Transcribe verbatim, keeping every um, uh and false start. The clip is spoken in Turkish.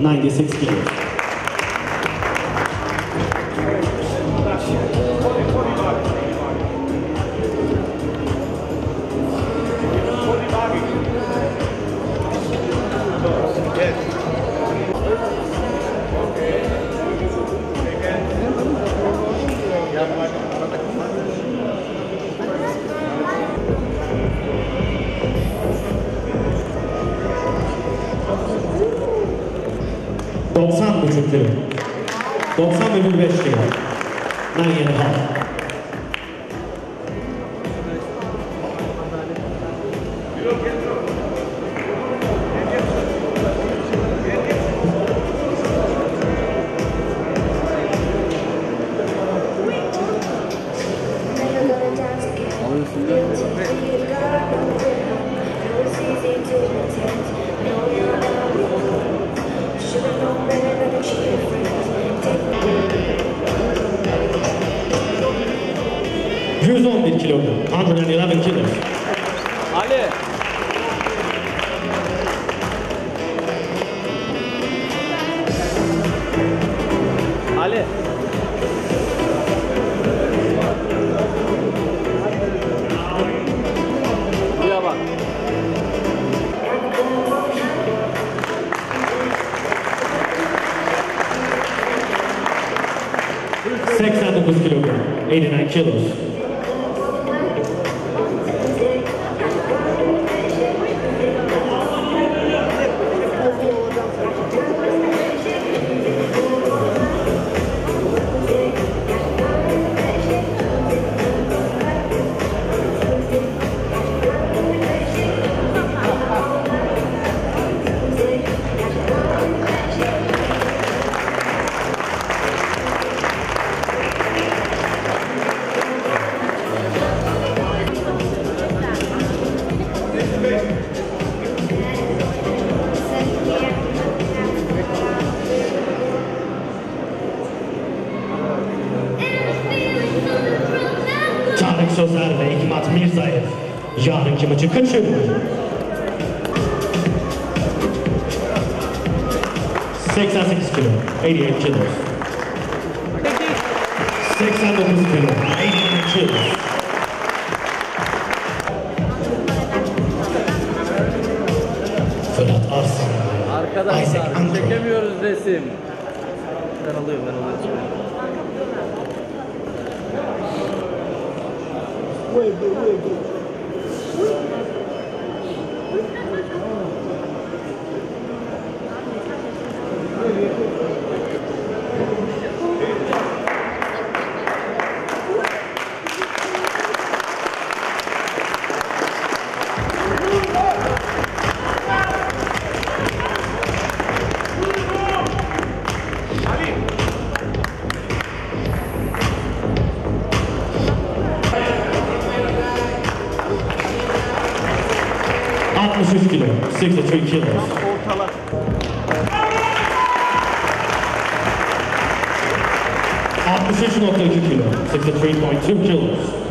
ninety-six kilos. doksan buçuk kilo. doksan virgül beş kilo. Nine and a half. yüz on bir kilogram. one hundred eleven kilos. Ali. Ali. Buraya bak. seksen dokuz kilogram. eighty-nine kilos. Tarık Sözer ve Hikmat Mirzayev yarınki maçı kaçırdı. seksen sekiz kilo. eighty-eight kilos. seksen dokuz kilo. eighty-nine kilos. Fırat Arslan. Arkadaşlar çekemiyoruz resim. Ben alıyorum ben alıyorum. Wait, wait, wait, wait. altmış üç kilo. sixty-three kilos. Ortalar. altmış üç nokta iki kilo. sixty-three point two kilos.